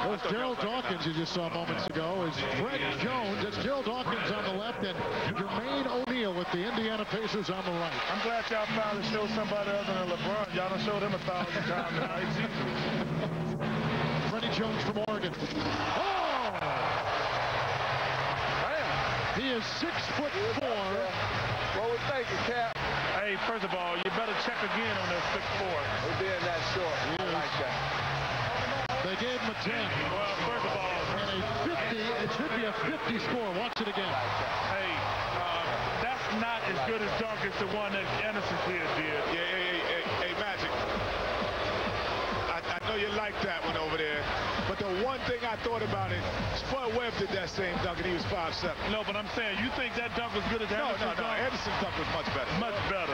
Those Gerald Dawkins you just saw moments ago is Fred Jones. It's Gerald Dawkins on the left and Jermaine O'Neal with the Indiana Pacers on the right. I'm glad y'all finally showed somebody other than LeBron. Y'all done showed him 1,000 times tonight. Freddie Jones from Oregon. Oh! Damn. He is 6'4". What we thinking, Cap? Hey, first of all, you better check again on that 6'4". We're being that short. I like that. They gave him a 10. Well, first of all, And a 50, it should be a 50 score. Watch it again. hey, that's not as good as dunk as the one that Anderson kid did. Hey, Magic. I know you like that one over there, but the one thing I thought about it, Spud Webb did that same dunk and he was 5'7". No, but I'm saying, you think that dunk was good as Anderson's dunk? No. Anderson's dunk was much better. Much better.